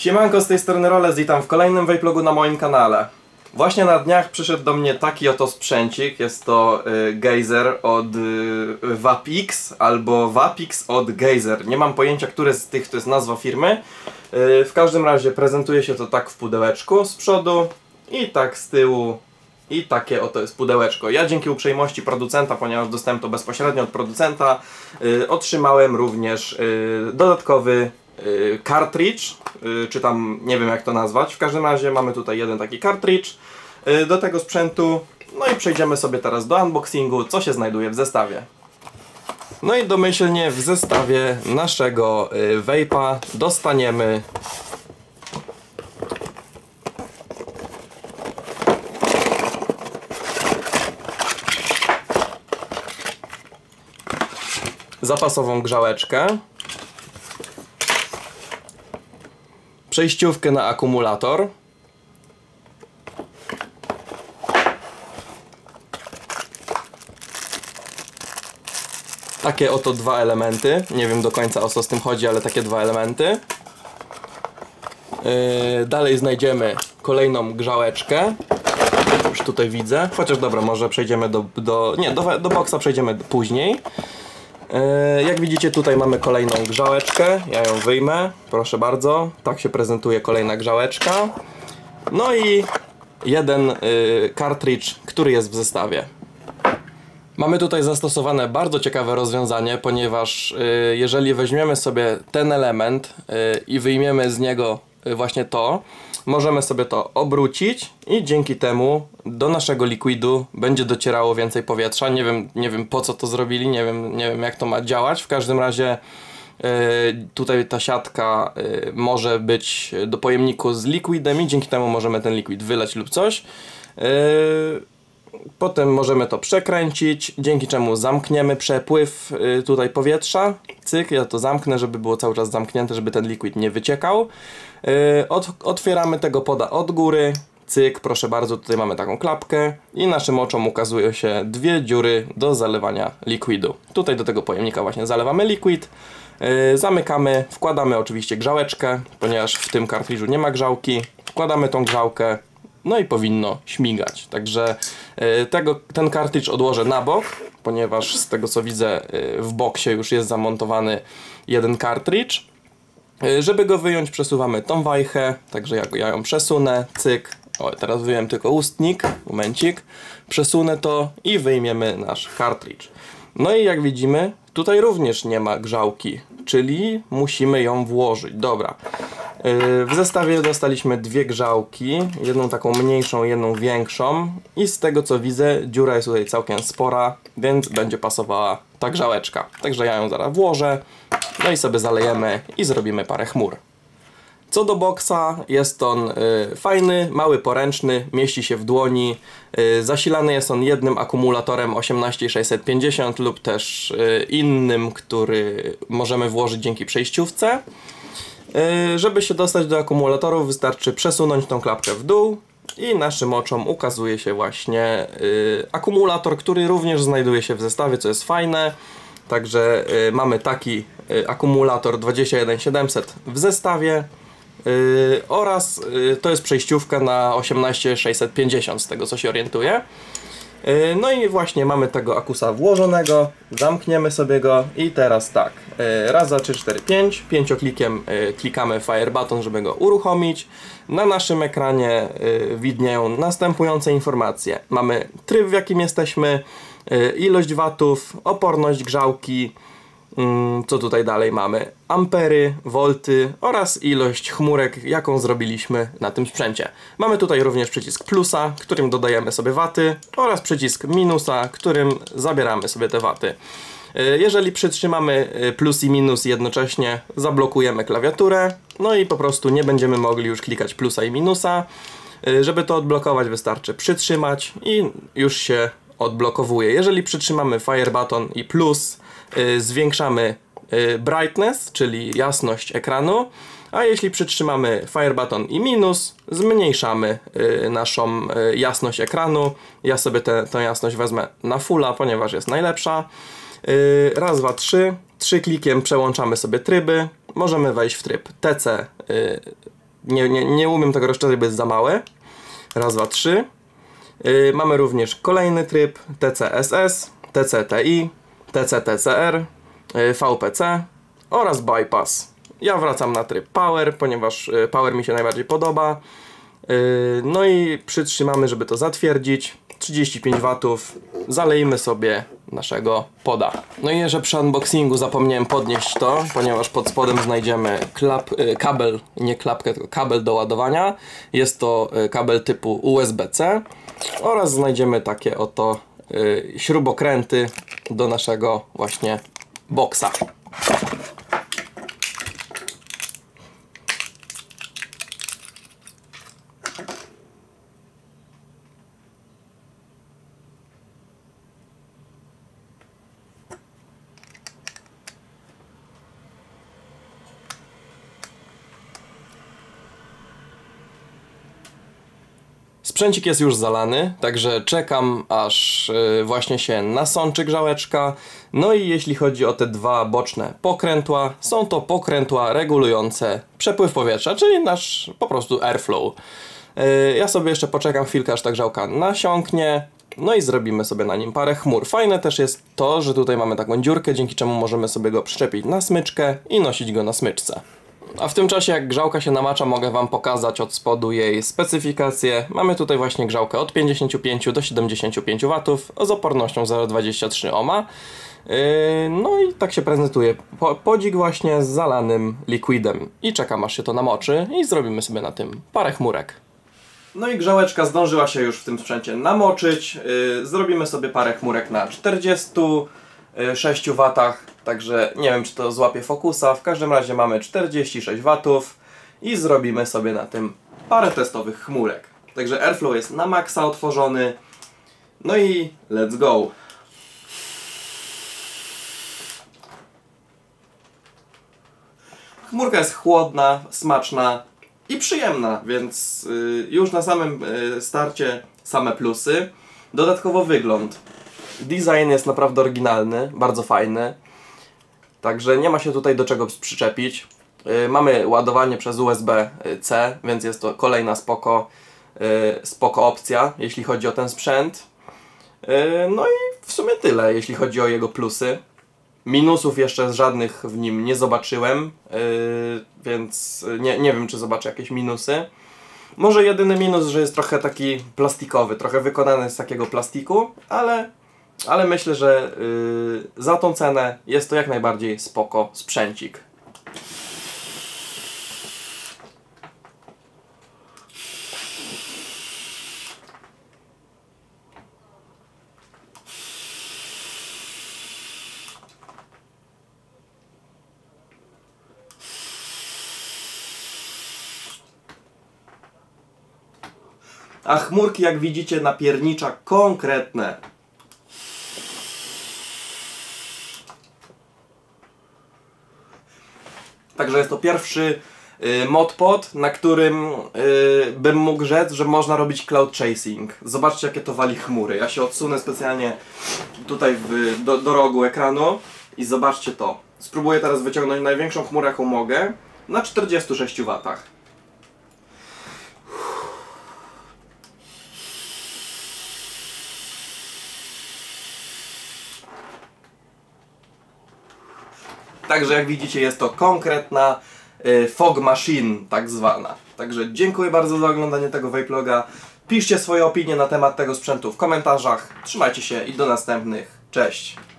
Siemanko, z tej strony Roles, witam w kolejnym vlogu na moim kanale. Właśnie na dniach przyszedł do mnie taki oto sprzęcik. Jest to Geyser od Vapix albo Vapix od Geyser. Nie mam pojęcia, które z tych to jest nazwa firmy. W każdym razie prezentuje się to tak w pudełeczku z przodu i tak z tyłu. I takie oto jest pudełeczko. Ja dzięki uprzejmości producenta, ponieważ dostałem to bezpośrednio od producenta, otrzymałem również dodatkowy cartridge, czy tam nie wiem jak to nazwać. W każdym razie mamy tutaj jeden taki cartridge do tego sprzętu. No i przejdziemy sobie teraz do unboxingu, co się znajduje w zestawie. No i domyślnie w zestawie naszego vape'a dostaniemy zapasową grzałeczkę, przejściówkę na akumulator, takie oto dwa elementy, nie wiem do końca o co z tym chodzi, ale takie dwa elementy. Dalej znajdziemy kolejną grzałeczkę, już tutaj widzę, chociaż dobra, może przejdziemy do boksa przejdziemy później. Jak widzicie, tutaj mamy kolejną grzałeczkę, ja ją wyjmę, proszę bardzo, tak się prezentuje kolejna grzałeczka. No i jeden cartridge, który jest w zestawie. Mamy tutaj zastosowane bardzo ciekawe rozwiązanie, ponieważ jeżeli weźmiemy sobie ten element i wyjmiemy z niego właśnie to, możemy sobie to obrócić i dzięki temu do naszego likwidu będzie docierało więcej powietrza. Nie wiem po co to zrobili, nie wiem jak to ma działać. W każdym razie tutaj ta siatka może być do pojemniku z liquidem i dzięki temu możemy ten liquid wylać lub coś. Potem możemy to przekręcić, dzięki czemu zamkniemy przepływ tutaj powietrza. Cyk, ja to zamknę, żeby było cały czas zamknięte, żeby ten liquid nie wyciekał. Otwieramy tego poda od góry. Cyk, proszę bardzo, tutaj mamy taką klapkę i naszym oczom ukazują się dwie dziury do zalewania likwidu. Tutaj do tego pojemnika właśnie zalewamy liquid. Zamykamy, wkładamy oczywiście grzałeczkę, ponieważ w tym kartridżu nie ma grzałki. Wkładamy tą grzałkę. No i powinno śmigać. Także ten kartridż odłożę na bok, ponieważ z tego co widzę w boksie już jest zamontowany jeden kartridż. Żeby go wyjąć, przesuwamy tą wajchę, także ja ją przesunę, cyk. O, teraz wyjąłem tylko ustnik, momencik. Przesunę to i wyjmiemy nasz kartridż. No i jak widzimy, tutaj również nie ma grzałki, czyli musimy ją włożyć. Dobra. W zestawie dostaliśmy dwie grzałki, jedną taką mniejszą, jedną większą i z tego co widzę dziura jest tutaj całkiem spora, więc będzie pasowała ta grzałeczka. Także ja ją zaraz włożę, no i sobie zalejemy i zrobimy parę chmur. Co do boksa, jest on fajny, mały, poręczny, mieści się w dłoni. Zasilany jest on jednym akumulatorem 18650 lub też innym, który możemy włożyć dzięki przejściówce. Żeby się dostać do akumulatorów, wystarczy przesunąć tą klapkę w dół i naszym oczom ukazuje się właśnie akumulator, który również znajduje się w zestawie, co jest fajne. Także mamy taki akumulator 21700 w zestawie oraz to jest przejściówka na 18650 z tego co się orientuję. No i właśnie mamy tego akusa włożonego, zamkniemy sobie go i teraz tak, raz, dwa, trzy, cztery, pięć, pięcioklikiem klikamy fire button, żeby go uruchomić. Na naszym ekranie widnieją następujące informacje. Mamy tryb, w jakim jesteśmy, ilość watów, oporność grzałki, co tutaj dalej mamy, ampery, wolty oraz ilość chmurek, jaką zrobiliśmy na tym sprzęcie. Mamy tutaj również przycisk plusa, którym dodajemy sobie waty oraz przycisk minusa, którym zabieramy sobie te waty. Jeżeli przytrzymamy plus i minus jednocześnie, zablokujemy klawiaturę, no i po prostu nie będziemy mogli już klikać plusa i minusa. Żeby to odblokować, wystarczy przytrzymać i już się odblokowuje. Jeżeli przytrzymamy fire button i plus, zwiększamy brightness, czyli jasność ekranu, a jeśli przytrzymamy fire button i minus, zmniejszamy naszą jasność ekranu. Ja sobie tę jasność wezmę na fulla, ponieważ jest najlepsza. Raz, dwa, trzy klikiem przełączamy sobie tryby. Możemy wejść w tryb TC nie umiem tego rozszerzyć, bo jest za małe. Raz, dwa, trzy. Mamy również kolejny tryb TCSS, TCTI, TCTCR, VPC oraz Bypass. Ja wracam na tryb Power, ponieważ Power mi się najbardziej podoba. No i przytrzymamy, żeby to zatwierdzić. 35 W. Zalejmy sobie naszego poda. No i jeszcze przy unboxingu zapomniałem podnieść to, ponieważ pod spodem znajdziemy kabel, nie klapkę, tylko kabel do ładowania. Jest to kabel typu USB-C oraz znajdziemy takie oto śrubokręty do naszego właśnie boksa. Sprzęcik jest już zalany, także czekam aż właśnie się nasączy grzałeczka. No i jeśli chodzi o te dwa boczne pokrętła, są to pokrętła regulujące przepływ powietrza, czyli nasz po prostu airflow. Ja sobie jeszcze poczekam chwilkę, aż ta grzałka nasiąknie. No i zrobimy sobie na nim parę chmur. Fajne też jest to, że tutaj mamy taką dziurkę, dzięki czemu możemy sobie go przyczepić na smyczkę i nosić go na smyczce. A w tym czasie, jak grzałka się namacza, mogę Wam pokazać od spodu jej specyfikację. Mamy tutaj właśnie grzałkę od 55 do 75 W z opornością 0,23 ohma. No i tak się prezentuje podzik właśnie z zalanym liquidem. I czekam, aż się to namoczy i zrobimy sobie na tym parę chmurek. No i grzałeczka zdążyła się już w tym sprzęcie namoczyć. Zrobimy sobie parę chmurek na 46 W. Także nie wiem, czy to złapie fokusa. W każdym razie mamy 46 W i zrobimy sobie na tym parę testowych chmurek. Także airflow jest na maksa otworzony. No i let's go! Chmurka jest chłodna, smaczna i przyjemna, więc już na samym starcie same plusy. Dodatkowo wygląd. Design jest naprawdę oryginalny, bardzo fajny. Także nie ma się tutaj do czego przyczepić. Mamy ładowanie przez USB-C, więc jest to kolejna spoko opcja, jeśli chodzi o ten sprzęt. No i w sumie tyle, jeśli chodzi o jego plusy. Minusów jeszcze żadnych w nim nie zobaczyłem, więc nie wiem, czy zobaczę jakieś minusy. Może jedyny minus, że jest trochę taki plastikowy, trochę wykonany z takiego plastiku, ale myślę, że za tą cenę jest to jak najbardziej spoko sprzęcik. A chmurki, jak widzicie, napiernicza konkretne. Także jest to pierwszy modpod, na którym bym mógł rzec, że można robić cloud chasing. Zobaczcie, jakie to wali chmury. Ja się odsunę specjalnie tutaj do rogu ekranu i zobaczcie to. Spróbuję teraz wyciągnąć największą chmurę, jaką mogę, na 46 W. Także jak widzicie, jest to konkretna fog machine tak zwana. Także dziękuję bardzo za oglądanie tego vloga. Piszcie swoje opinie na temat tego sprzętu w komentarzach. Trzymajcie się i do następnych. Cześć!